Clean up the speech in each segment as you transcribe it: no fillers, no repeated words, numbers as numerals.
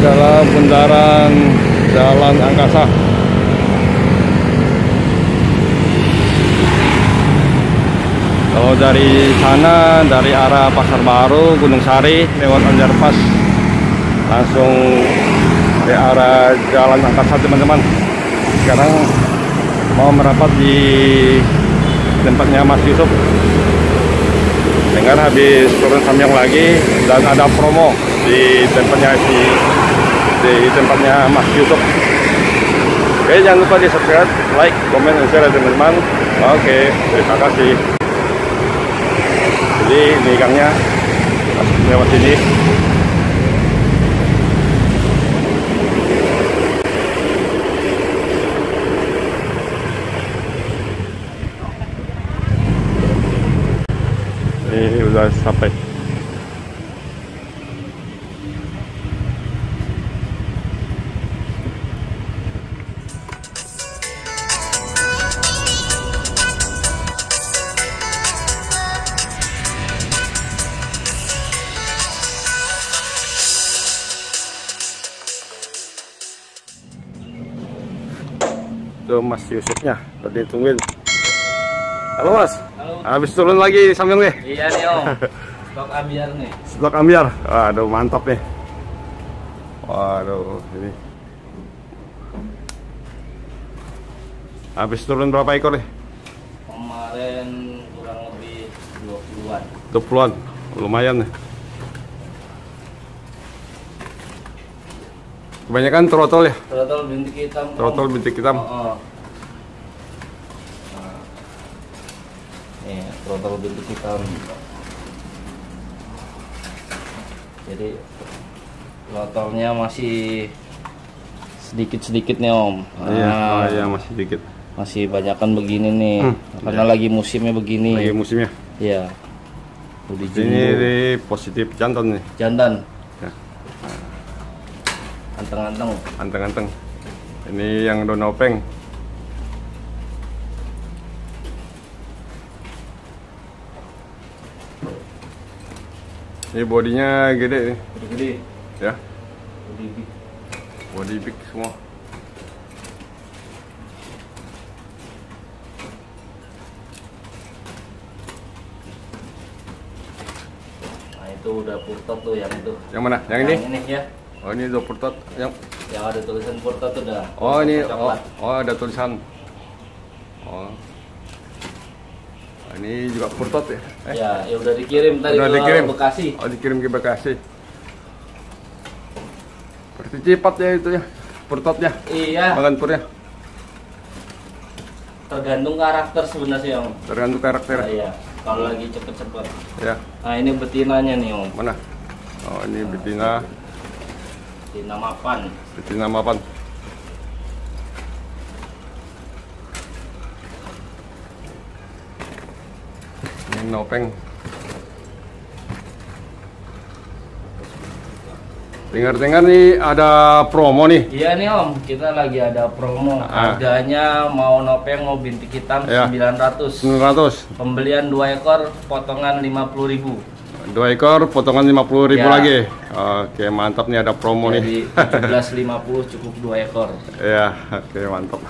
adalah bundaran Jalan Angkasa. Kalau dari sana, dari arah Pasar Baru, Gunung Sari, lewat underpass, langsung ke arah Jalan Angkasa, teman-teman. Sekarang mau merapat di tempatnya Mas Yusuf. Dengar habis turun Samyang lagi dan ada promo di tempatnya Mas Yusuf. Oke, jangan lupa di subscribe, like, komen, dan share, teman-teman. Oke, terima kasih. Jadi ini gangnya lewat sini. Ini udah sampai. Itu Mas Yusufnya tadi tungguin. Halo Mas. Halo. Habis turun lagi Samyang nih. Iya nih Om. Stok ambiar nih. Stok ambiar. Waduh, mantap nih. Waduh, ini. Habis turun berapa ekor nih? Kemarin kurang lebih 20-an. 20-an. Lumayan nih. Kebanyakan trotol ya? Trotol bintik hitam. Trotol bintik hitam. Oh. Nah. Nih, trotol bintik hitam. Jadi trotolnya masih sedikit-sedikit nih Om. Iya, oh iya masih sedikit. Masih banyakan begini nih. Karena lagi musimnya begini. Lagi musimnya. Iya. Udah Ini di positif jantan nih. jantan. Ya. Anteng-anteng. Anteng-anteng. Ini yang donopeng. Ini bodinya gede nih. Gede. Ya. Gede. Body big semua. Nah itu udah purtot tuh yang itu. Yang mana? Yang ini? Ini ya. Oh, ini udah purtot. Yang Ada tulisan purtot tuh udah. Oh, ini coklat. oh ada tulisan. Oh. Ini juga purtot ya? Ya udah dikirim tadi Udah ke dikirim. Bekasi. Oh, dikirim ke Bekasi. Berarti cepat ya itu ya. Purtotnya. Iya. Makan purnya. Tergantung karakter sebenarnya Om. Tergantung karakter. Nah, iya. Kalau lagi cepet-cepet. Ya. Nah ini betinanya nih Om. Mana? Oh, ini betina. Betina mapan. Betina mapan. Ini nopeng. Dengar-dengar nih ada promo nih. Iya nih Om, kita lagi ada promo. Harganya mau nopeng mau bintik hitam Ya. 900. 900. Pembelian 2 ekor potongan 50.000. 2 ekor potongan 50.000 Ya. lagi. Oke, mantap nih ada promo Jadi nih. 17.50 cukup 2 ekor. Ya, oke mantap.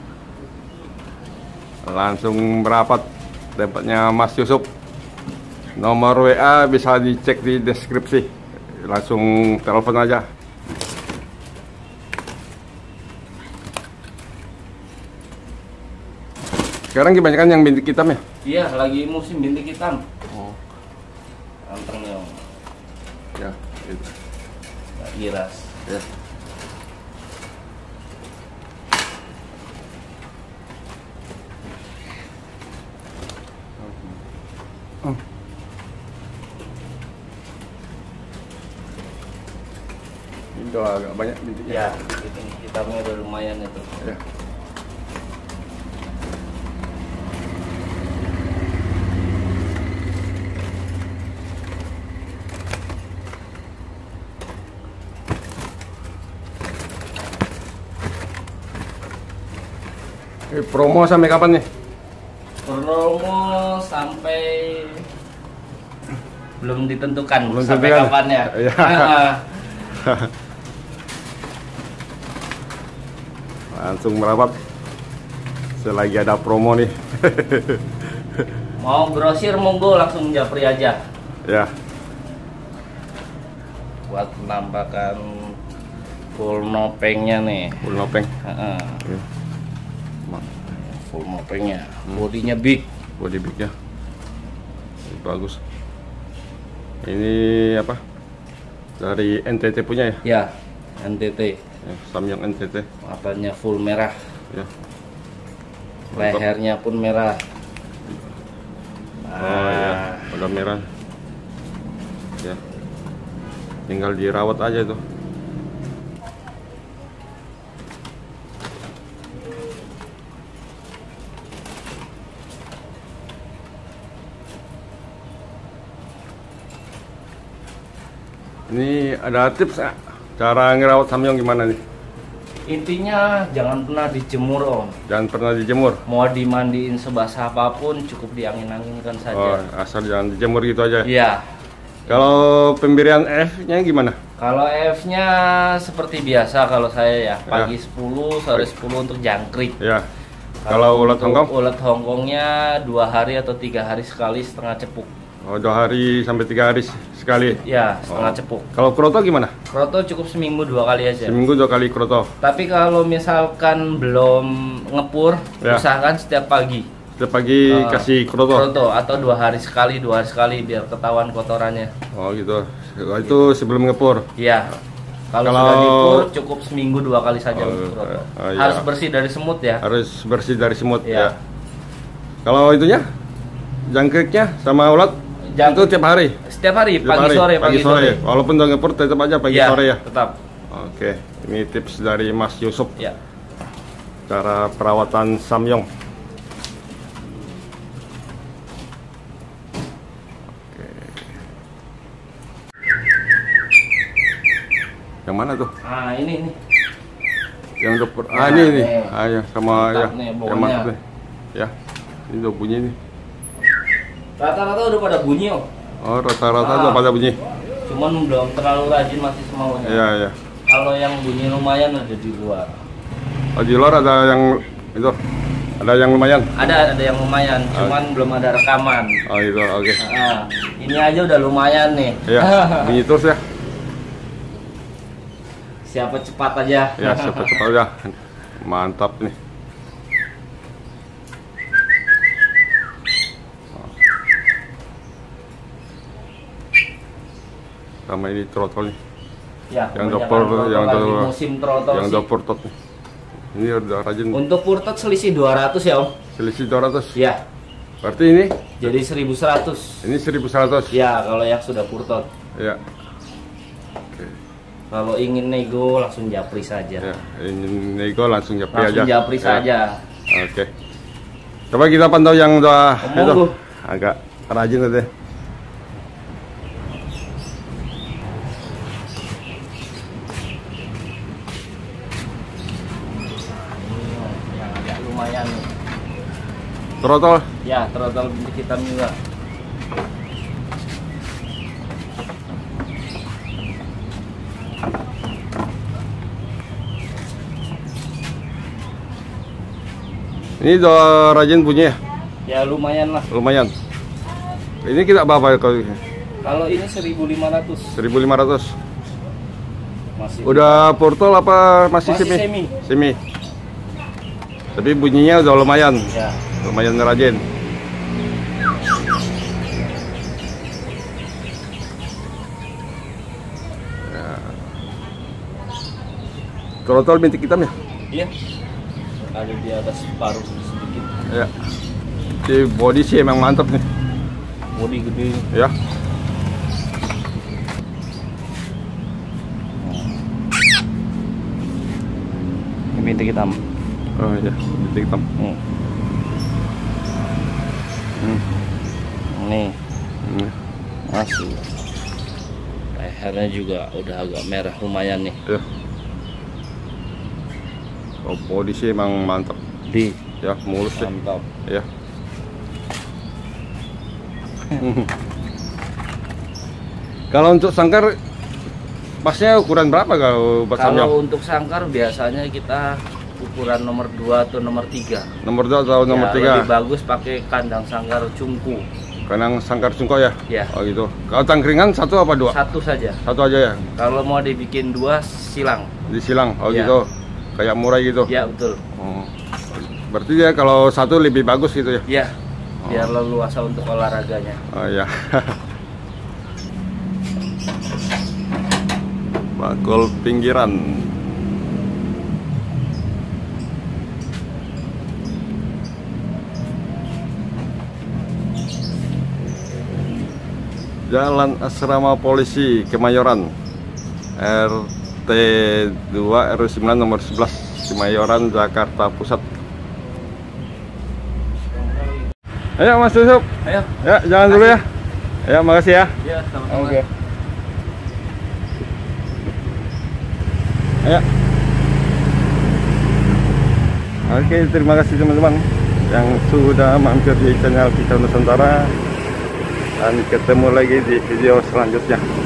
Langsung merapat tempatnya Mas Yusuf. Nomor WA bisa dicek di deskripsi. Langsung telepon aja. Sekarang kebanyakan yang bintik hitam ya? Iya, lagi musim bintik hitam. Oh, Anteng nih Om. ya, gitu. Nggak giras. Ya. Ini udah agak banyak bintiknya. Ya, bintik hitamnya udah lumayan itu. Ya. Promo sampai kapan nih? Promo sampai belum ditentukan Belum sampai ditentukan. kapan ya. Iya. Langsung merapat. Selagi ada promo nih. Mau grosir monggo langsung japri aja. Ya. Buat penampakan full nopengnya nih. Full nopeng. Heeh. Ya. Full nopengnya. Bodinya big. Body big ya. Bagus. Ini apa? Dari NTT punya ya? Ya, NTT. Ya, Samyang NTT. Matanya full merah. Ya. Lehernya pun merah. Oh ya, udah merah. Ya. Tinggal dirawat aja itu. Ini ada tips nggak? Cara ngerawat samyang gimana nih? Intinya jangan pernah dijemur om. Jangan pernah dijemur. Mau dimandiin sebasah apapun cukup diangin-anginkan saja. Oh, asal jangan dijemur gitu aja. Iya. Kalau pemberian F-nya gimana? Kalau F-nya seperti biasa kalau saya ya, pagi 10, sore 10 untuk jangkrik. Ya. Kalau ulat untuk Hongkong? Ulat Hongkongnya 2 hari atau 3 hari sekali setengah cepuk. Oh, 2 hari sampai 3 hari sekali. Ya, setengah cepuk. Kalau kroto gimana? Kroto cukup seminggu 2 kali aja. Seminggu 2 kali kroto. Tapi kalau misalkan belum ngepur, Ya. usahakan setiap pagi. Setiap pagi kasih kroto. Kroto atau 2 hari sekali, 2 hari sekali biar ketahuan kotorannya. Oh gitu. Itu sebelum ngepur. Iya. Kalau Kalau- sudah dipur cukup seminggu 2 kali saja untuk kroto. iya. Harus bersih dari semut ya. Harus bersih dari semut Iya. ya. Kalau itunya jangkriknya sama ulat itu tiap hari. Setiap hari, Tiap pagi hari, sore, pagi sore. Walaupun udah ngepur tetap aja pagi Iya, sore ya. tetap. Oke, ini tips dari Mas Yusuf. Ya. Cara perawatan samyong. Oke. Yang mana tuh? Ah, ini. Yang udah Nah, ini nih. nih. Ah ya, sama Mantap ya. nih, Yang baunya. mantap nih. Ya. Ini udah bunyi nih. Rata-rata udah pada bunyi om. Oh, rata-rata udah pada bunyi. Cuman belum terlalu rajin masih semuanya. Iya, iya. Kalau yang bunyi lumayan ada di luar. Oh, di luar ada yang itu. Ada yang lumayan. Ada yang lumayan, cuman belum ada rekaman. Oh, itu. Oke. Nah, ini aja udah lumayan nih. Iya, bunyi terus ya. Siapa cepat aja. Ya, cepat-cepat aja. Mantap nih. Sama ini trotol nih. Ya, Yang kebanyakan dopor, trotol yang lagi dopor. musim trotol Yang sih. udah purtot nih. Ini udah rajin. Untuk purtot selisih 200 ya om. Selisih 200. Ya, Berarti ini jadi 1100. 1100. Ya, kalau yang sudah purtot. Ya. Kalau ingin nego langsung japri saja. Ya, ini nego langsung japri Langsung aja. japri Ya. saja. Oke. Coba kita pantau yang udah Monggo. agak rajin tadi. Yang agak lumayan nih. Trotol. Ya, trotol bintik hitam juga. Ini udah rajin punya ya? Ya lumayan lah. Lumayan. Ini kita berapa kalau Kalau ini 1.500. 1.500. Masih Udah portal apa masih, Masih semi? semi. Semi. Tapi bunyinya udah lumayan. ya. Lumayan rajin. Ya. Trotol bintik hitam ya? Iya. Ada di atas paruh sedikit. Ya. Di body sih emang mantap nih. Bodi gede. Ya. Ini bintik hitam. Oh iya, bintik hitam. Nih, Hmm. masih. Lehernya juga udah agak merah lumayan nih. Ya. Oh, body sih emang mantap. Di Ya, mulus sih. mantap. Ya. Kalau untuk sangkar pasnya ukuran berapa kalau buat samyang? Kalau untuk sangkar biasanya kita ukuran nomor 2 atau nomor 3. Nomor 2 atau nomor 3? Lebih bagus pakai kandang sangkar cungku. Kandang sangkar cungko ya? Ya. Oh gitu. Kalau cangkringan 1 apa 2? 1 saja. 1 aja ya? Kalau mau dibikin 2 silang. Disilang, oh Ya. gitu. Kayak murai gitu? Ya betul. Oh. Berarti ya kalau 1 lebih bagus gitu ya? Ya, biar leluasa untuk olahraganya. Oh ya. Bakul pinggiran. Jalan Asrama Polisi Kemayoran, RT 2 RW 9 nomor 11 Kemayoran, Jakarta Pusat. Ayo Mas Yusuf. Ayo. Ya, jalan dulu ya. Ya, makasih ya. Ya, sama-sama. Oke. Ayo. Oke, terima kasih teman-teman yang sudah mampir di channel Pisau Nusantara, dan ketemu lagi di video selanjutnya.